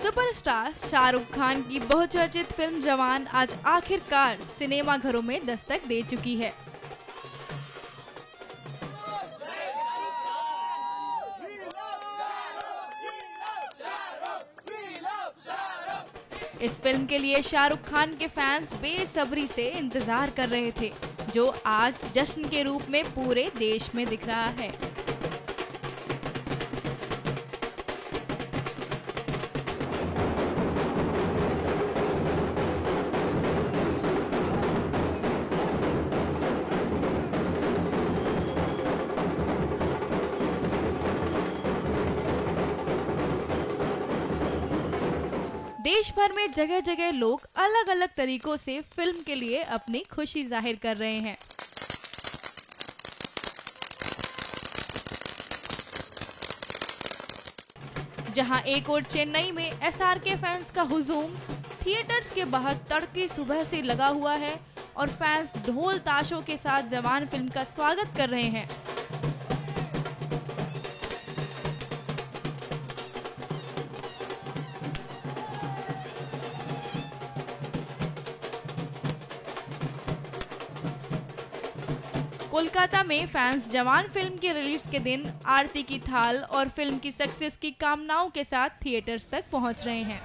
Superstar Shahrukh Khan की बहुचर्चित film जवान आज आखिरकार सिनेमाघरों में दस्तक दे चुकी है। इस फिल्म के लिए शाहरुख खान के फैंस बेसब्री से इंतजार कर रहे थे, जो आज जश्न के रूप में पूरे देश में दिख रहा है। देश भर में जगह जगह लोग अलग अलग तरीकों से फिल्म के लिए अपनी खुशी जाहिर कर रहे हैं। जहां एक ओर चेन्नई में एसआरके फैंस का हुजूम थिएटर्स के बाहर तड़के सुबह से लगा हुआ है और फैंस ढोल ताशों के साथ जवान फिल्म का स्वागत कर रहे हैं। कोलकाता में फैंस जवान फिल्म के रिलीज के दिन आरती की थाल और फिल्म की सक्सेस की कामनाओं के साथ थिएटर्स तक पहुंच रहे हैं।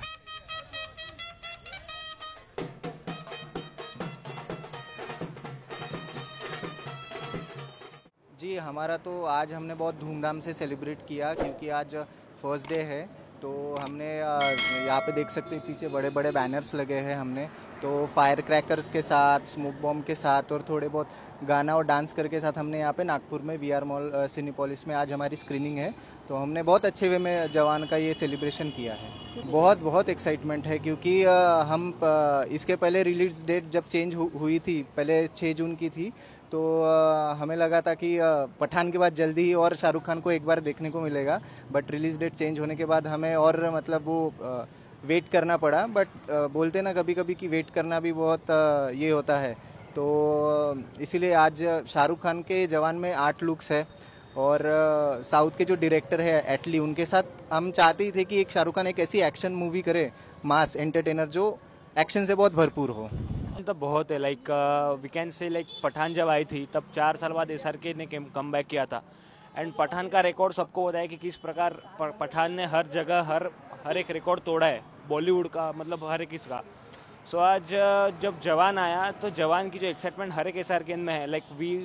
जी, हमारा तो आज हमने बहुत धूमधाम से सेलिब्रेट किया क्योंकि आज फर्स्ट डे है। तो हमने यहाँ पे देख सकते हैं पीछे बड़े बड़े बैनर्स लगे हैं हमने, तो फायर क्रैकर्स के साथ, स्मोक बॉम्ब के साथ और थोड़े बहुत गाना और डांस करके साथ हमने यहाँ पे नागपुर में वीआर मॉल सिनेपोलिस में आज हमारी स्क्रीनिंग है। तो हमने बहुत अच्छे वे में जवान का ये सेलिब्रेशन किया है। बहुत एक्साइटमेंट है क्योंकि हम इसके पहले रिलीज डेट जब चेंज हुई थी, पहले 6 जून की थी, तो हमें लगा था कि पठान के बाद जल्दी ही और शाहरुख खान को एक बार देखने को मिलेगा, बट रिलीज डेट चेंज होने के बाद हमें और मतलब वो वेट करना पड़ा। बट बोलते ना कभी कभी कि वेट करना भी बहुत ये होता है, तो इसीलिए आज शाहरुख खान के जवान में 8 लुक्स है और साउथ के जो डायरेक्टर है एटली, उनके साथ हम चाहते ही थे कि एक शाहरुख खान एक ऐसी एक्शन मूवी करे, मास एंटरटेनर, जो एक्शन से बहुत भरपूर हो। तो बहुत है, like we can say like Pathaan जब आई थी तब 4 साल बाद एसआरके ने कम बैक किया था एंड पठान का रिकॉर्ड सबको पता है कि किस प्रकार पठान ने हर जगह हर एक रिकॉर्ड तोड़ा है, बॉलीवुड का मतलब हर एक इसका। सो आज जब जवान आया तो जवान की जो एक्साइटमेंट हर एक एसआरके में है, like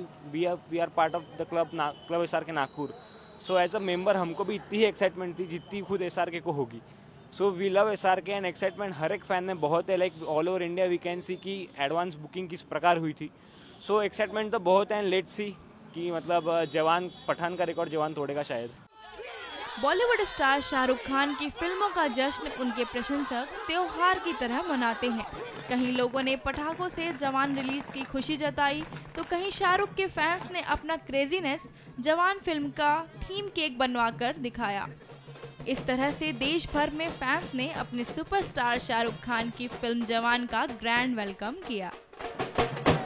we are part of the club SRK Nagpur. So as a member हमको भी इतनी ही एक्साइटमेंट थी जितनी खुद एसआरके को होगी। So we love SRK and excitement हर एक फैन में बहुत है, like all over India we can see की एडवांस बुकिंग किस प्रकार हुई थी। सो एक्साइटमेंट तो बहुत है एंड लेट्स सी कि मतलब जवान पठान का रिकॉर्ड जवान तोड़ेगा शायद। बॉलीवुड स्टार शाहरुख खान की फिल्मों का जश्न उनके प्रशंसक त्योहार की तरह मनाते हैं। कहीं लोगों ने पटाखों से जवान रिलीज की खुशी जताई, तो कहीं शाहरुख के फैंस ने अपना क्रेजीनेस जवान फिल्म का थीम केक बनवाकर दिखाया। इस तरह से देश भर में फैंस ने अपने सुपरस्टार शाहरुख खान की फिल्म जवान का ग्रैंड वेलकम किया।